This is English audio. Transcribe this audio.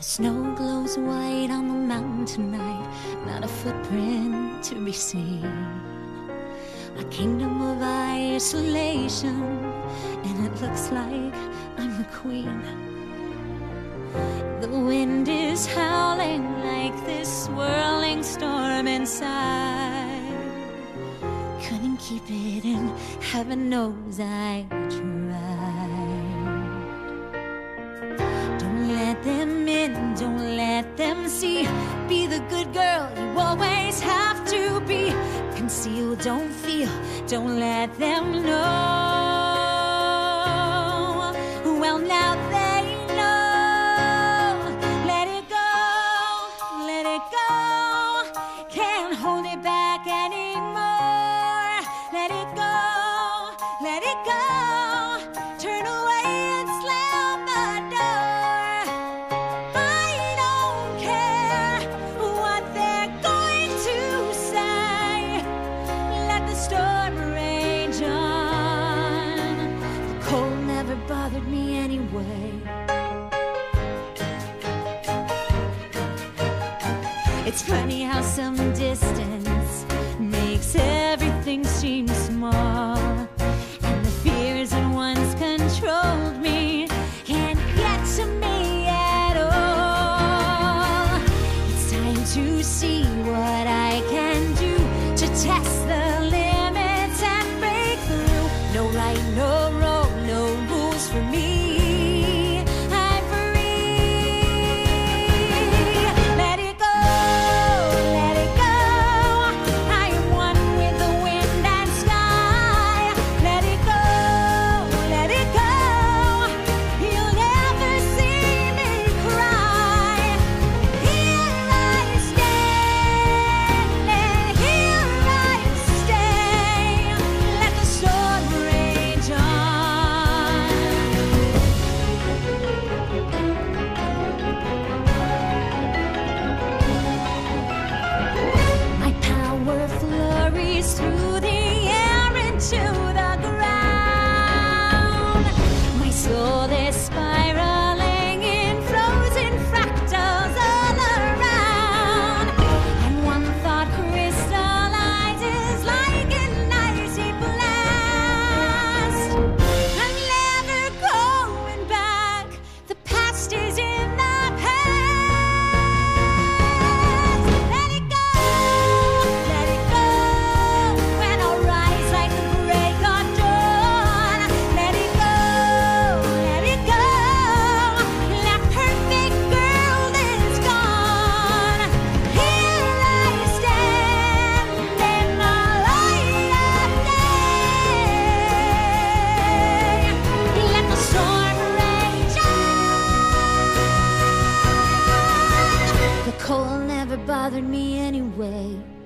Snow glows white on the mountain tonight, not a footprint to be seen. A kingdom of isolation, and it looks like I'm the queen. The wind is howling like this swirling storm inside. Couldn't keep it in, heaven knows I tried. Don't let them in, don't let them see. Be the good girl you always have to be. Conceal, don't feel, don't let them know. Well, now they know. Let it go, let it go. Can't hold it back anymore. Let it go, let it go. Turn away and slam the door. I don't care what they're going to say. Let the storm rage on. The cold never bothered me anyway. It's funny how some distance makes everything seem small, and the fears that once controlled me can't get to me at all. It's time to see what I can do to test the limits and break through. No right, no wrong, no rules for me. I'm free. Let it go, let it go. I am one with the wind and sky. Let it go, let it go. You'll never see me cry. Here I stand, and here I stay. Let the storm rage on. My power flurries through the air into the ground. My soul is spiraling in frozen fractals all around. And one thought crystallizes like an icy blast. I'm never going back. The past is in the past. Let it go, let it go. When I rise like the break of dawn. Let it go, let it go. That perfect girl is gone. Here I stand in the light of day. Let the storm rage on. The cold never bothered me anyway.